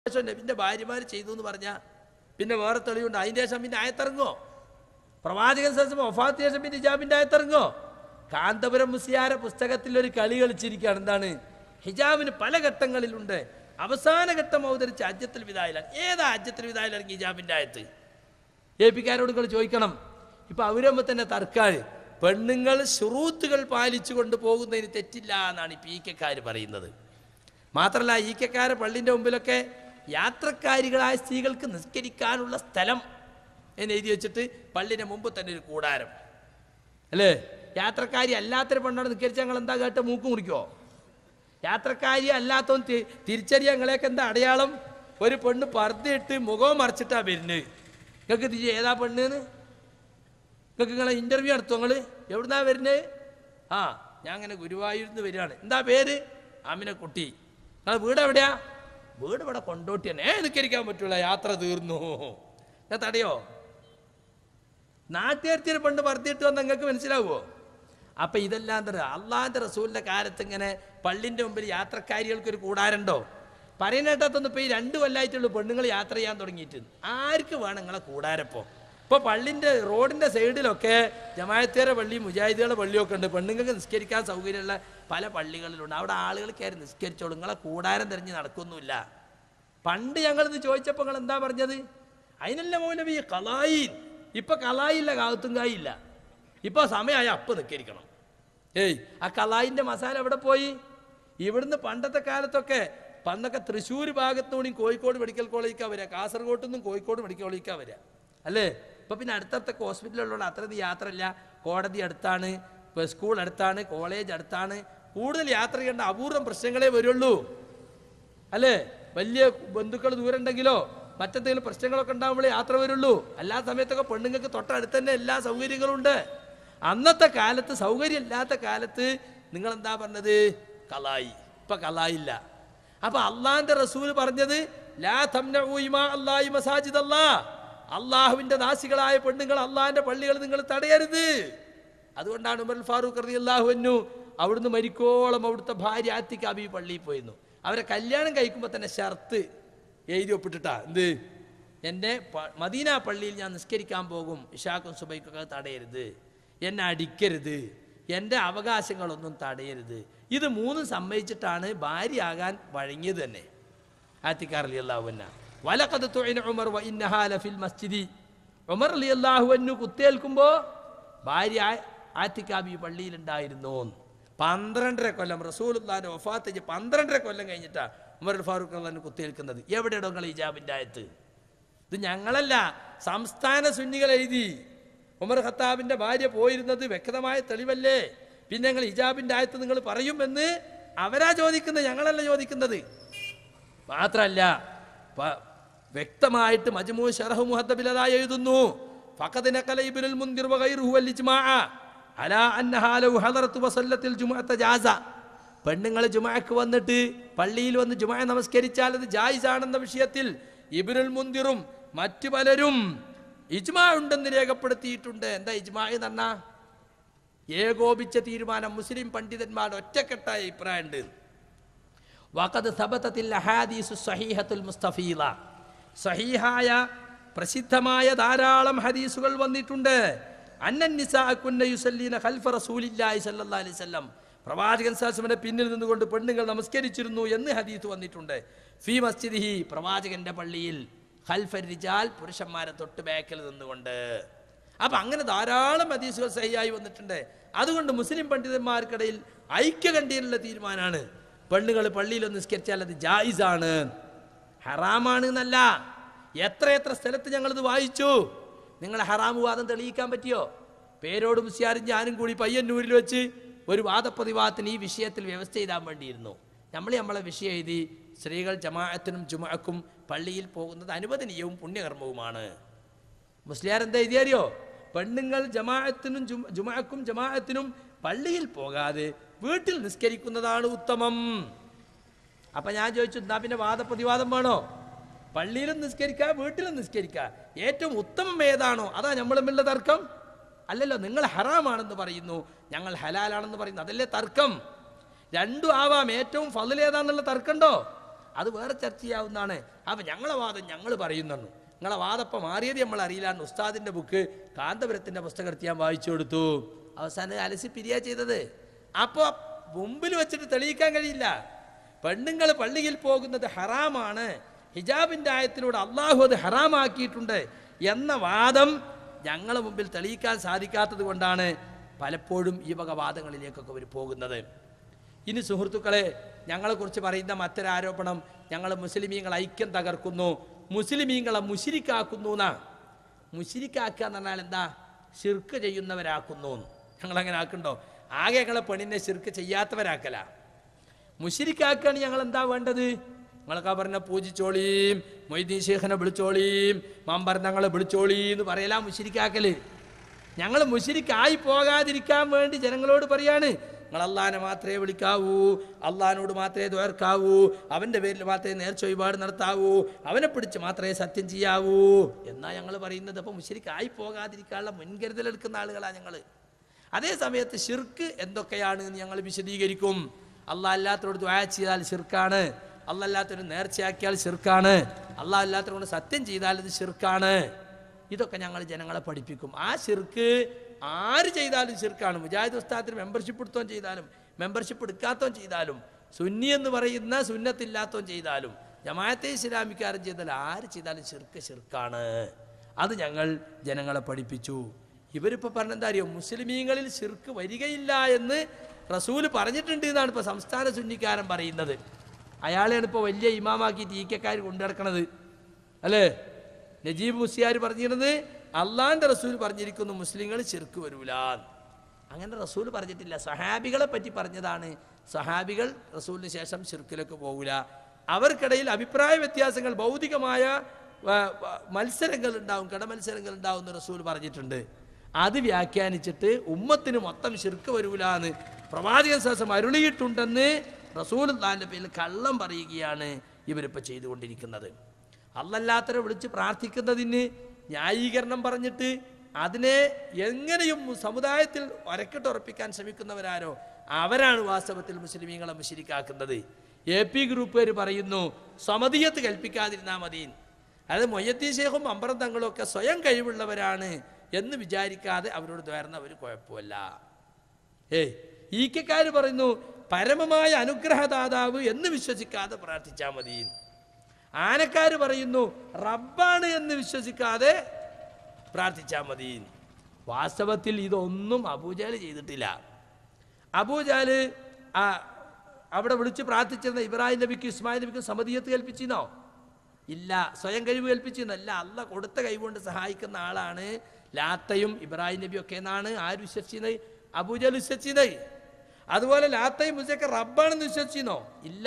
ശേഷം നബിൻ്റെ ഭാര്യമാർ ചെയ്തു എന്ന് പറഞ്ഞാൽ പിന്നെ വേറെ തെളിവുണ്ട്. അതിൻ്റെ ശേഷം പിന്നെ ആയത്തിറങ്ങോ? പ്രവാചകൻ ശേഷം വഫാത്തിന് ശേഷം പിന്നെ ഹിജാബിൻ്റെ ആയത്തിറങ്ങോ? കാന്തപുരം മുസ്ലിയാരെ പുസ്തകത്തിൽ ഒരു കളി കളിച്ചിരിക്കുകയാണ്. എന്താണ്? ഹിജാബിന് പല ഘട്ടങ്ങളിലുണ്ട്. അവസാന ഘട്ടം അവതരിച്ച ഹജ്ജത്തുൽ വിദായിലാണ്. ഏതാ ഹജ്ജത്തുൽ വിദായിൽ ഇറങ്ങി ഹിജാബിൻ്റെ ആയത്ത്? ഏപിക്കാരോട് നിങ്ങൾ ചോദിക്കണം. ഇപ്പം അവരുമ്പോൾ തന്നെ തർക്കാർ. പെണ്ണുങ്ങൾ ശുറൂത്തുകൾ പാലിച്ചു കൊണ്ട് പോകുന്നതിന് തെറ്റില്ല എന്നാണ് ഈ പീക്കക്കാർ പറയുന്നത്. മാത്രമല്ല ഈക്കക്കാരെ പള്ളിൻ്റെ മുമ്പിലൊക്കെ യാത്രക്കാരികളായ സ്ത്രീകൾക്ക് നിസ്കരിക്കാനുള്ള സ്ഥലം എന്ന് എഴുതി വെച്ചിട്ട് പള്ളിൻ്റെ മുമ്പ് തന്നെ ഒരു കൂടാരം അല്ലേ? യാത്രക്കാരി അല്ലാത്തൊരു പെണ്ണോട് നിസ്കരിച്ചാൽ ഞങ്ങൾ എന്താ കേട്ട് മൂക്ക് മുറിക്കുമോ? യാത്രക്കാരി അല്ലാത്തവൻ തിരിച്ചറിയാൻ ഞങ്ങളെയൊക്കെ എന്താ അടയാളം? ഒരു പെണ്ണ് പർദ്ദയിട്ട് മുഖവും മറിച്ചിട്ടാണ് വരുന്നത്. നിങ്ങൾക്ക് തിരിച്ച് ഏതാ പെണ്ണെന്ന് നിങ്ങൾക്ക് നിങ്ങളെ ഇൻ്റർവ്യൂ നടത്തുമോ? നിങ്ങൾ എവിടുന്നാ വരുന്നത്? ഞാൻ അങ്ങനെ ഗുരുവായൂരിന്ന് വരികയാണ്. എന്താ പേര്? ആമിനക്കുട്ടി. നിങ്ങൾ വീട് എവിടെയാ? വീട് ഇവിടെ കൊണ്ടോട്ടി തന്നെ. നിസ്കരിക്കാൻ പറ്റൂല, യാത്ര തീർന്നു. ഞാൻ തടയോ? നാട്ടുകാർത്തിയൊരു പെണ്ണ് പർദ്ദയിട്ട് വന്ന് നിങ്ങൾക്ക് മനസ്സിലാവുമോ? അപ്പം ഇതെല്ലാം എന്താ പറയുക? അള്ളാഹിൻ്റെ റസൂലിൻ്റെ കാലത്ത് ഇങ്ങനെ പള്ളിൻ്റെ മുമ്പിൽ യാത്രക്കാരികൾക്കൊരു കൂടാറുണ്ടോ? പറയുന്നേട്ടത്തൊന്നും ഇപ്പോൾ ഈ 2 കൊല്ലമായിട്ടുള്ളൂ പെണ്ണുങ്ങൾ യാത്ര ചെയ്യാൻ തുടങ്ങിയിട്ട്. ആർക്ക് വേണം നിങ്ങളെ കൂടാരപ്പോൾ? ഇപ്പോൾ പള്ളിൻ്റെ റോഡിൻ്റെ സൈഡിലൊക്കെ ജമാഅത്തേറെ പള്ളിയും മുജാഹിദുകളുടെ പള്ളിയൊക്കെ ഉണ്ട്. പെണ്ണുങ്ങൾക്ക് നിസ്കരിക്കാൻ സൗകര്യമുള്ള പല പള്ളികളിലുണ്ട്. അവിടെ ആളുകൾ കയറി നിസ്കരിച്ചോളൂ. നിങ്ങളെ കൂടാരം തിരഞ്ഞ് നടക്കൊന്നുമില്ല. പണ്ട് ഞങ്ങളിത് ചോദിച്ചപ്പോൾ നിങ്ങൾ എന്താ പറഞ്ഞത്? അതിനല്ല മൗലവി കലായി. ഇപ്പം കലായില്ല, കാത്തും കായില്ല. ഇപ്പോൾ സമയമായ അപ്പം നിസ്കരിക്കണം. ആ കലായിൻ്റെ മസാല എവിടെ പോയി? ഇവിടുന്ന് പണ്ടത്തെ കാലത്തൊക്കെ തൃശ്ശൂർ ഭാഗത്തുനിന്നും കോഴിക്കോട് മെഡിക്കൽ കോളേജിലേക്കാണ് വരിക, കാസർഗോഡ് നിന്നും കോഴിക്കോട് മെഡിക്കൽ കോളേജിലേക്കാണ് വരിക അല്ലേ? ഇപ്പം പിന്നെ അടുത്തടുത്തൊക്കെ ഹോസ്പിറ്റലുള്ളതുകൊണ്ട് അത്രയും യാത്രയില്ല. കോടതി അടുത്താണ്, സ്കൂൾ അടുത്താണ്, കോളേജ് അടുത്താണ്. കൂടുതൽ യാത്ര ചെയ്യേണ്ട അപൂർവം പ്രശ്നങ്ങളേ വരുള്ളൂ അല്ലേ? വലിയ ബന്ധുക്കൾ ദൂരം ഉണ്ടെങ്കിലോ മറ്റെന്തെങ്കിലും പ്രശ്നങ്ങളൊക്കെ ഉണ്ടാകുമ്പോഴേ യാത്ര വരുള്ളൂ. എല്ലാ സമയത്തൊക്കെ പെണ്ണുങ്ങൾക്ക് തൊട്ടടുത്ത് തന്നെ എല്ലാ സൗകര്യങ്ങളും ഉണ്ട്. അന്നത്തെ കാലത്ത് സൗകര്യം ഇല്ലാത്ത കാലത്ത് നിങ്ങളെന്താ പറഞ്ഞത്? കലായി. ഇപ്പം കലായില്ല. അപ്പം അള്ളാഹിൻ്റെ റസൂൽ പറഞ്ഞത് ലാ തംനഉ ഇമാ അല്ലാഹി മസാജിദല്ലാഹ്, അള്ളാഹുവിൻ്റെ ദാസികളായ പെണ്ണുങ്ങൾ അള്ളാഹിൻ്റെ പള്ളികൾ നിങ്ങൾ തടയരുത്. അതുകൊണ്ടാണ് ഉമർ ഫാറൂഖ് റളിയല്ലാഹു അൻഹു അവിടുന്ന് മരിക്കോളം അവിടുത്തെ ഭാര്യ ആത്തിക ബീവി പള്ളിയിൽ പോയിരുന്നു. അവരെ കല്യാണം കഴിക്കുമ്പോൾ തന്നെ ഷർത്ത് എഴുതി ഒപ്പിട്ടിട്ടാ. എന്ത്? എൻ്റെ മദീന പള്ളിയിൽ ഞാൻ നിസ്കരിക്കാൻ പോകും, ഇശാക്കും സുബൈക്കൊക്കെ തടയരുത്, എന്നെ അടിക്കരുത്, എൻ്റെ അവകാശങ്ങളൊന്നും തടയരുത്. ഇത് 3 സമ്മതിച്ചിട്ടാണ് ഭാര്യയാകാൻ വഴങ്ങിയത് തന്നെ ആത്തിക റളിയല്ലാഹു അൻഹ. വലഖദ് തുഇന ഉമർ വ ഇന്നഹാ ലഫിൽ മസ്ജിദി. ഉമർ റളിയല്ലാഹു അൻഹു കുത്തേൽക്കുമ്പോൾ ഭാര്യ ആത്തിക ബീവി പള്ളിയിലുണ്ടായിരുന്നു. 12.5 കൊല്ലം റസൂലുള്ളാഹിന്റെ വഫാത്ത് 12.5 കൊല്ലം കഴിഞ്ഞിട്ടാണ് ഉമർ ഫാറൂഖ് റളിയല്ലാഹു കുത്തേൽക്കുന്നത്. എവിടെയോ നിങ്ങൾ ഹിജാബിൻ്റെ ആയത്ത്? ഇത് ഞങ്ങളല്ല, സംസ്ഥാന സുന്നികൾ എഴുതി. ഉമർ ഖത്താബിൻ്റെ ഭാര്യ പോയിരുന്നത് വ്യക്തമായ തെളിവല്ലേ? പിന്നെ നിങ്ങൾ ഹിജാബിൻ്റെ ആയത്ത് നിങ്ങൾ പറയുമെന്ന് അവരാ ചോദിക്കുന്നത്, ഞങ്ങളല്ല ചോദിക്കുന്നത്. മാത്രമല്ല വ്യക്തമായിട്ട് മജ്മൂ ശറഹ് മുഹദ്ദബിൽ അതാ എഴുതുന്നു, ഫഖദ് നഖല ഇബ്നുൽ മുൻദിർ വഗൈറുഹു വൽ ഇജ്മാഅ അലാ അന്നഹാ ലൗ ഹദറത് വസല്ലത്തിൽ ജുമുഅത ജാസ. പെണ്ണുങ്ങൾ ജുമുഅക്ക് വന്നിട്ട് പള്ളിയിൽ വന്ന് ജുമുഅ നമസ്കരിച്ചാൽ അത് ജായിസാണെന്ന വിഷയത്തിൽ ഇബ്നുൽ മുൻദിറും മറ്റു പലരും ഇജ്മാ ഉണ്ടെന്ന് രേഖപ്പെടുത്തിയിട്ടുണ്ട്. എന്താ ഇജ്മാ എന്ന് പറഞ്ഞാൽ? ഏകോപിച്ച തീരുമാനം. മുസ്ലിം പണ്ഡിതന്മാരുടെ ഒറ്റക്കെട്ടായ അഭിപ്രായമുണ്ട്. വഖദ് സബതത്തിൽ അഹാദീസു സ്വഹീഹത്തുൽ മുസ്തഫീല, സ്വഹീഹായ പ്രസിദ്ധമായ ധാരാളം ഹദീസുകൾ വന്നിട്ടുണ്ട്. അന്നൻ നിസാ കുന്ന യുസല്ലീന ഖൽഫ റസൂലില്ലാഹി സ്വല്ലല്ലാഹി അലൈഹി വസല്ലം, പ്രവാചകൻ സല്ലല്ലാഹു അലൈഹി വസല്ലം പിന്നിൽ നിന്നുകൊണ്ട് പെണ്ണുങ്ങൾ നമസ്കരിച്ചിരുന്നു എന്ന് ഹദീസ് വന്നിട്ടുണ്ട്. ഫീ മസ്ജിദിഹി, പ്രവാചകന്റെ പള്ളിയിൽ, ഖൽഫർ റിജാൽ, പുരുഷന്മാരെ തൊട്ട് ബാക്കിൽ നിന്നുകൊണ്ട്. അപ്പം അങ്ങനെ ധാരാളം ഹദീസുകൾ സഹിയായി വന്നിട്ടുണ്ട്. അതുകൊണ്ട് മുസ്ലിം പണ്ഡിതന്മാർക്കിടയിൽ ഐക്യകണ്ഠ്യേനുള്ള തീരുമാനമാണ് പെണ്ണുങ്ങൾ പള്ളിയിൽ നിസ്കരിച്ചാൽ അത് ജായിസാണ്, ഹറാമാണ് എന്നല്ല. എത്ര സ്ഥലത്ത് ഞങ്ങളിത് വായിച്ചു. നിങ്ങൾ ഹറാമ് വാദം തെളിയിക്കാൻ പറ്റിയോ? പേരോട് മുസ്യാരും ഞാനും കൂടി പയ്യന്നൂരിൽ വെച്ച് ഒരു വാദപ്രതിവാദത്തിന് ഈ വിഷയത്തിൽ വ്യവസ്ഥ ചെയ്താൻ വേണ്ടിയിരുന്നു. നമ്മളെ വിഷയം എഴുതി സ്ത്രീകൾ ജമാഅത്തിനും ജുമുഅക്കും പള്ളിയിൽ പോകുന്നത് അനുവദനീയവും പുണ്യകർമ്മവുമാണ്. മുസ്ലിയാരെന്താ എഴുതിയറിയോ? പെണ്ണുങ്ങൾ ജുമുഅക്കും ജമാഅത്തിനും പള്ളിയിൽ പോകാതെ വീട്ടിൽ നിസ്കരിക്കുന്നതാണ് ഉത്തമം. അപ്പം ഞാൻ ചോദിച്ചു, എന്നാ പിന്നെ വാദപ്രതിവാദം വേണോ? പള്ളിയിലും നിസ്കരിക്കുക, വീട്ടിലും നിസ്കരിക്കുക, ഏറ്റവും ഉത്തമം ഏതാണോ അതാ നമ്മൾ തമ്മിലുള്ള തർക്കം അല്ലല്ലോ. നിങ്ങൾ ഹറാമാണെന്ന് പറയുന്നു, ഞങ്ങൾ ഹലാലാണെന്ന് പറയുന്നു, അതല്ലേ തർക്കം. രണ്ടും ആവാം. ഏറ്റവും ഫള് ഏതാന്നുള്ള തർക്കമുണ്ടോ? അത് വേറെ ചർച്ച ചെയ്യാവുന്നതാണ്. അപ്പം ഞങ്ങളെ വാദം ഞങ്ങൾ പറയുന്നു. നിങ്ങളെ വാദപ്പം മാറിയത് നമ്മൾ അറിയില്ലാന്ന് ഉസ്താദിൻ്റെ ബുക്ക് കാന്തപുരത്തിൻ്റെ പുസ്തകം എടുത്ത് ഞാൻ വായിച്ചു കൊടുത്തു. അവസാനം അലസി പിരിയാ ചെയ്തത്. അപ്പോൾ മുമ്പിൽ വെച്ചിട്ട് തെളിയിക്കാൻ കഴിയില്ല. പെണ്ണുങ്ങൾ പള്ളിയിൽ പോകുന്നത് ഹറാമാണ്, ഹിജാബിൻ്റെ ആയത്തിലൂടെ അള്ളാഹു അത് ഹറാമാക്കിയിട്ടുണ്ട് എന്ന വാദം ഞങ്ങളെ മുമ്പിൽ തെളിയിക്കാൻ സാധിക്കാത്തത് കൊണ്ടാണ് പലപ്പോഴും ഈ വക വാദങ്ങളിലേക്കൊക്കെ അവർ പോകുന്നത്. ഇനി സുഹൃത്തുക്കളെ, ഞങ്ങളെക്കുറിച്ച് പറയുന്ന മറ്റൊരാരോപണം, ഞങ്ങൾ മുസ്ലിമീങ്ങൾ ഐക്യം തകർക്കുന്നു, മുസ്ലിമീങ്ങളെ മുശിരിക്കാക്കുന്നു എന്നാണ്. മുശിരിക്കാക്കുക എന്ന് പറഞ്ഞാൽ എന്താ? ശിർക്ക് ചെയ്യുന്നവരാക്കുന്നു. ഞങ്ങളങ്ങനെ ആക്കുന്നുണ്ടോ? ആകെ ഞങ്ങളെ പെണ്ണിനെ ശിർക്ക് ചെയ്യാത്തവരാക്കല. മുശിരിക്കാക്കുകയാണ് ഞങ്ങൾ എന്താ വേണ്ടത്? നിങ്ങളൊക്കെ പറഞ്ഞ പൂജിച്ചോളിയും മൊയ്തീൻ ശേഖനെ വിളിച്ചോളിയും മമ്പർന്നങ്ങളെ വിളിച്ചോളിന്ന് പറയലാ മുശിരിക്കാക്കല്. ഞങ്ങൾ മുശിരിക്കായി പോകാതിരിക്കാൻ വേണ്ടി ജനങ്ങളോട് പറയാണ്, നിങ്ങൾ അള്ളാഹിനെ മാത്രമേ വിളിക്കാവൂ, അള്ളാഹിനോട് മാത്രമേ ദ്വാർക്കാവൂ, അവൻ്റെ പേരിൽ മാത്രമേ നേർച്ച വഴിപാട് നടത്താവൂ, അവനെ പിടിച്ച് മാത്രമേ സത്യം ചെയ്യാവൂ എന്നാ ഞങ്ങൾ പറയുന്നത്. അപ്പോൾ മുശിരിക്കായി പോകാതിരിക്കാനുള്ള മുൻകരുതലെടുക്കുന്ന ആളുകളാണ് ഞങ്ങൾ. അതേ സമയത്ത് ശിർക്ക് എന്തൊക്കെയാണ് എന്ന് ഞങ്ങൾ വിശദീകരിക്കും. അള്ളാഹ് അല്ലാത്തവരോട് ദുആ ചെയ്താൽ ശിർക്കാണ്, അള്ളാഹ് അല്ലാത്തവർ നേർച്ചയാക്കിയാൽ ശിർക്കാണ്, അള്ളാഹ് അല്ലാത്തവരോട് സത്യം ചെയ്താൽ ഇത് ശിർക്കാണ്. ഇതൊക്കെ ഞങ്ങൾ ജനങ്ങളെ പഠിപ്പിക്കും. ആ ശിർക്ക് ആര് ചെയ്താലും ശിർക്കാണ്. മുജാഹിദ് ഉസ്താദിന് മെമ്പർഷിപ്പ് എടുത്തോൻ ചെയ്താലും മെമ്പർഷിപ്പ് എടുക്കാത്തവൻ ചെയ്താലും സുന്നി എന്ന് പറയുന്ന സുന്നത്തില്ലാത്തവൻ ചെയ്താലും ജമാഅത്തെ ഇസ്ലാമിക്കാരൻ ചെയ്താലും ആര് ചെയ്താലും ശിർക്കാണ്. അത് ഞങ്ങൾ ജനങ്ങളെ പഠിപ്പിച്ചു. ഇവരിപ്പോൾ പറഞ്ഞെന്താ അറിയോ? മുസ്ലിമീങ്ങളിൽ ശിർക്ക് വരികയില്ല എന്ന് റസൂൽ പറഞ്ഞിട്ടുണ്ട് എന്നാണ് ഇപ്പോൾ സംസ്ഥാന സുന്നിക്കാരൻ പറയുന്നത്. അയാളെയാണ് ഇപ്പോൾ വലിയ ഇമാമാക്കിയിട്ട് ഈക്കക്കാർ കൊണ്ടുനടക്കണത് അല്ലേ? നജീബ് മുസ്ലിയാർ പറഞ്ഞിരുന്നത് അള്ളാന്റെ റസൂൽ പറഞ്ഞിരിക്കുന്നു മുസ്ലിങ്ങൾ ശിർക്ക് വരൂല. അങ്ങനെ റസൂൽ പറഞ്ഞിട്ടില്ല. സഹാബികളെ പറ്റി പറഞ്ഞതാണ്. സഹാബികൾ റസൂലിന് ശേഷം ശിർക്കിലേക്ക് പോകില്ല. അവർക്കിടയിൽ അഭിപ്രായ വ്യത്യാസങ്ങൾ, ഭൗതികമായ മത്സരങ്ങൾ ഉണ്ടാവും, കടമത്സരങ്ങൾ ഉണ്ടാവും എന്ന് റസൂൽ പറഞ്ഞിട്ടുണ്ട്. അത് വ്യാഖ്യാനിച്ചിട്ട് ഉമ്മത്തിന് മൊത്തം ശിർക്ക് വരൂല എന്ന് പ്രവാചകൻ ശേഷം അരുളിയിട്ടുണ്ടെന്ന് റസൂലുള്ളാഹിന്റെ പേരിൽ കള്ളം പറയുകയാണ് ഇവരിപ്പോൾ ചെയ്തുകൊണ്ടിരിക്കുന്നത്. അല്ലാത്തവരെ വിളിച്ച് പ്രാർത്ഥിക്കുന്നതിന് ന്യായീകരണം പറഞ്ഞിട്ട് അതിനെ എങ്ങനെയും സമുദായത്തിൽ ഒരക്കിട്ടുറപ്പിക്കാൻ ശ്രമിക്കുന്നവരാരോ അവരാണ് വാസ്തവത്തിൽ മുസ്ലിമീങ്ങളെ മുശ്രിക്കാക്കുന്നത്. AP ഗ്രൂപ്പുകാർ പറയുന്നു സമദിയത്ത് കൽപ്പിക്കാതിരുന്നാൽ മതി. അതായത് മൊയ്യത്തീൻ ശേഖും അമ്പറം തങ്ങളും ഒക്കെ സ്വയം കഴിവുള്ളവരാണ് എന്ന് വിചാരിക്കാതെ അവരോട് ദ്വാരുന്ന ഒരു കുഴപ്പമില്ല. ഈക്കക്കാർ പറയുന്നു പരമമായ അനുഗ്രഹദാതാവ് എന്ന് വിശ്വസിക്കാതെ പ്രാർത്ഥിച്ചാൽ മതി. ആനക്കാർ പറയുന്നു റബ്ബാണ് എന്ന് വിശ്വസിക്കാതെ പ്രാർത്ഥിച്ചാൽ മതി. വാസ്തവത്തിൽ ഇതൊന്നും അബൂജഹൽ ചെയ്തിട്ടില്ല. അബൂജഹൽ അവിടെ വിളിച്ച് പ്രാർത്ഥിച്ചിരുന്ന ഇബ്രാഹിം നബിക്കും ഇസ്മായിൽ നബിക്കും സമദിയത്ത് കൽപ്പിച്ചിരുന്നോ? ഇല്ല. സ്വയം കഴിവ് കൽപ്പിച്ചിരുന്നല്ല. അള്ളാഹ് കൊടുത്ത കഴിവുകൊണ്ട് സഹായിക്കുന്ന ആളാണ് ലാത്തയും ഇബ്രാഹിം നബിയും ഒക്കെ എന്നാണ് ആര് വിശ്വസിക്കുന്നത്? അബൂജഹൽ വിശ്വസിക്കുന്നത്. അതുപോലെ ലാത്തയും മുസയൊക്കെ റബ്ബാണെന്ന് വിശ്വസിച്ചിരുന്നോ? ഇല്ല.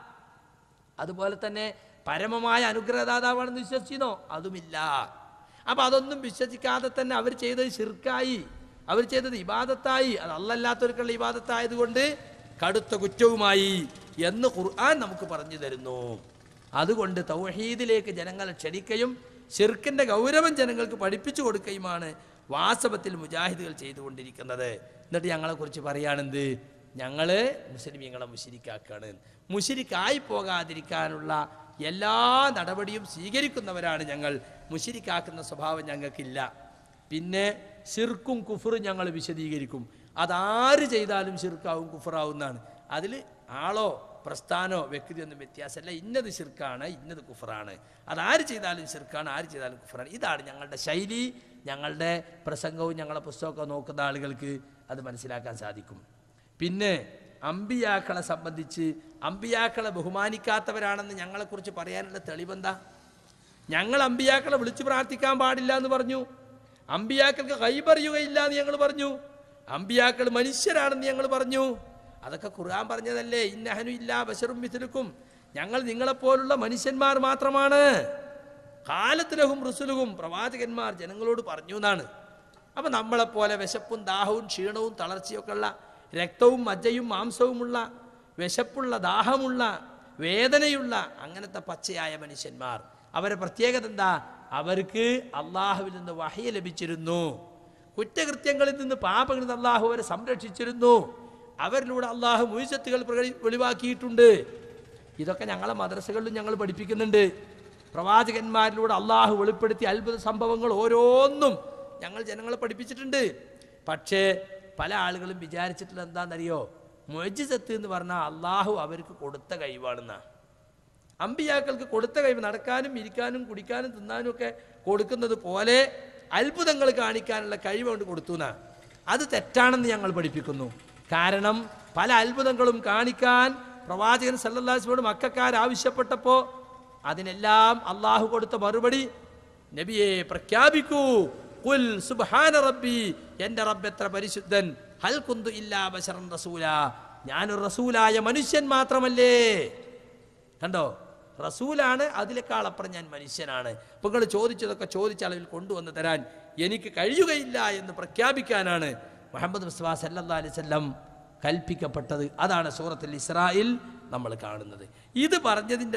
അതുപോലെ തന്നെ പരമമായ അനുഗ്രഹദാതാവാണെന്ന് വിശ്വസിച്ചിരുന്നോ? അതുമില്ല. അപ്പം അതൊന്നും വിശ്വസിക്കാതെ തന്നെ അവർ ചെയ്തത് ശിർക്കായി, അവർ ചെയ്തത് ഇബാദത്തായി. അത് അല്ലാത്തവർക്കുള്ള ഇബാദത്തായതുകൊണ്ട് കടുത്ത കുറ്റവുമായി എന്ന് ഖുർആൻ നമുക്ക് പറഞ്ഞു തരുന്നു. അതുകൊണ്ട് തൗഹീദിലേക്ക് ജനങ്ങളെ ക്ഷണിക്കുകയും ശിർക്കിൻ്റെ ഗൗരവം ജനങ്ങൾക്ക് പഠിപ്പിച്ചു കൊടുക്കുകയുമാണ് വാസ്തവത്തിൽ മുജാഹിദുകൾ ചെയ്തുകൊണ്ടിരിക്കുന്നത്. എന്നിട്ട് ഞങ്ങളെക്കുറിച്ച് പറയുകയാണെന്ത്? ഞങ്ങൾ മുസ്ലിമീങ്ങളെ മുശ്രിക്കാക്കാണ്. മുശ്രിക്കായി പോകാതിരിക്കാനുള്ള എല്ലാ നടപടിയും സ്വീകരിക്കുന്നവരാണ് ഞങ്ങൾ. മുശ്രിക്കാക്കുന്ന സ്വഭാവം ഞങ്ങൾക്കില്ല. പിന്നെ ശിർക്കും കുഫറും ഞങ്ങൾ വിശദീകരിക്കും. അതാര് ചെയ്താലും ശിർക്കാവും കുഫറാവുന്നതാണ്. അതിൽ ആളോ പ്രസ്ഥാനോ വ്യക്തിയൊന്നും വ്യത്യാസമല്ല. ഇന്നത് ശിർക്കാണ്, ഇന്നത് കുഫറാണ്. അതാര് ചെയ്താലും ശിർക്കാണ്, ആര് ചെയ്താലും കുഫറാണ്. ഇതാണ് ഞങ്ങളുടെ ശൈലി. ഞങ്ങളുടെ പ്രസംഗവും ഞങ്ങളുടെ പുസ്തകമൊക്കെ നോക്കുന്ന ആളുകൾക്ക് അത് മനസ്സിലാക്കാൻ സാധിക്കും. പിന്നെ അമ്പിയാക്കളെ സംബന്ധിച്ച് അമ്പിയാക്കളെ ബഹുമാനിക്കാത്തവരാണെന്ന് ഞങ്ങളെക്കുറിച്ച് പറയാനുള്ള തെളിവെന്താ? ഞങ്ങൾ അമ്പിയാക്കളെ വിളിച്ചു പ്രാർത്ഥിക്കാൻ പാടില്ല എന്ന് പറഞ്ഞു. അമ്പിയാക്കൾക്ക് ഗൈബ് അറിയുകയില്ല എന്ന് ഞങ്ങൾ പറഞ്ഞു. അമ്പിയാക്കൾ മനുഷ്യരാണെന്ന് ഞങ്ങൾ പറഞ്ഞു. അതൊക്കെ ഖുർആൻ പറഞ്ഞതല്ലേ? ഇന്നഹനു ഇല്ലാ ബശറും മിസ്ലുക്കും, ഞങ്ങൾ നിങ്ങളെപ്പോലുള്ള മനുഷ്യന്മാർ മാത്രമാണ്. കാലത്തിലഹും റുസുലുഹും, പ്രവാചകന്മാർ ജനങ്ങളോട് പറഞ്ഞു എന്നാണ്. അപ്പം നമ്മളെപ്പോലെ വിശപ്പും ദാഹവും ക്ഷീണവും തളർച്ചയൊക്കെ ഉള്ള, രക്തവും മജ്ജയും മാംസവുമുള്ള, വിശപ്പുള്ള, ദാഹമുള്ള, വേദനയുള്ള അങ്ങനത്തെ പച്ചയായ മനുഷ്യന്മാർ. അവരെ പ്രത്യേകത എന്താ? അവർക്ക് അള്ളാഹുവിൽ നിന്ന് വഹി ലഭിച്ചിരുന്നു. കുറ്റകൃത്യങ്ങളിൽ നിന്ന്, പാപങ്ങളിൽ നിന്ന് അള്ളാഹു അവരെ സംരക്ഷിച്ചിരുന്നു. അവരിലൂടെ അള്ളാഹു മുഅ്ജിസത്തുകൾ വെളിവാക്കിയിട്ടുണ്ട്. ഇതൊക്കെ ഞങ്ങളെ മദ്രസകളിലും ഞങ്ങൾ പഠിപ്പിക്കുന്നുണ്ട്. പ്രവാചകന്മാരിലൂടെ അള്ളാഹു വെളിപ്പെടുത്തിയ അത്ഭുത സംഭവങ്ങൾ ഓരോന്നും ഞങ്ങൾ ജനങ്ങളെ പഠിപ്പിച്ചിട്ടുണ്ട്. പക്ഷേ പല ആളുകളും വിചാരിച്ചിട്ടുള്ള എന്താണെന്നറിയോ, മുഅ്ജിസത്ത് എന്ന് പറഞ്ഞാൽ അള്ളാഹു അവർക്ക് കൊടുത്ത കഴിവാണെന്നാണ്. അമ്പിയാക്കൾക്ക് കൊടുത്ത കഴിവ്, നടക്കാനും ഇരിക്കാനും കുടിക്കാനും തിന്നാനും ഒക്കെ കൊടുക്കുന്നത് പോലെ അത്ഭുതങ്ങൾ കാണിക്കാനുള്ള കഴിവ് കൊണ്ട് കൊടുത്തു എന്നാ. അത് തെറ്റാണെന്ന് ഞങ്ങൾ പഠിപ്പിക്കുന്നു. കാരണം പല അത്ഭുതങ്ങളും കാണിക്കാൻ പ്രവാചകൻ സല്ലല്ലാഹു അലൈഹി വസല്ലം മക്കക്കാർ ആവശ്യപ്പെട്ടപ്പോൾ അതിനെല്ലാം അള്ളാഹു കൊടുത്ത മറുപടി, നബിയെ പ്രഖ്യാപിക്കൂ, ഖുൽ സുബ്ഹാന റബ്ബി, എൻ്റെ റബ്ബ് എത്ര പരിശുദ്ധൻ, ഹൽ കുന്തു ഇല്ലാ ബശറൻ റസൂല, ഞാനൊരു റസൂലായ മനുഷ്യൻ മാത്രമല്ലേ. കണ്ടോ, റസൂലാണ്, അതിനേക്കാൾ അപ്പുറം ഞാൻ മനുഷ്യനാണ്. അപ്പോൾ നിങ്ങൾ ചോദിച്ചതൊക്കെ ചോദിച്ച അളവിൽ കൊണ്ടുവന്ന് തരാൻ എനിക്ക് കഴിയുകയില്ല എന്ന് പ്രഖ്യാപിക്കാനാണ് മുഹമ്മദ് മുസ്തഫ സല്ലല്ലാഹു അലൈഹി വസല്ലം കൽപ്പിക്കപ്പെട്ടത്. അതാണ് സൂറത്തുൽ ഇസ്രായിൽ നമ്മൾ കാണുന്നത്. ഇത് പറഞ്ഞതിൻ്റെ